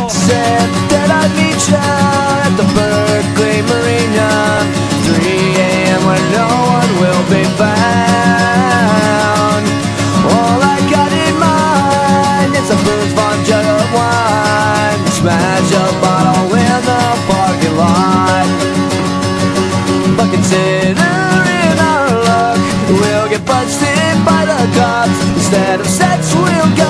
Said that I'd meet ya at the Berkeley Marina, 3 a.m. where no one will be found. All I got in mind is a Boone's Farm jug of wine, smash a bottle in the parking lot. But considering our luck, we'll get busted by the cops. Instead of sex, we'll get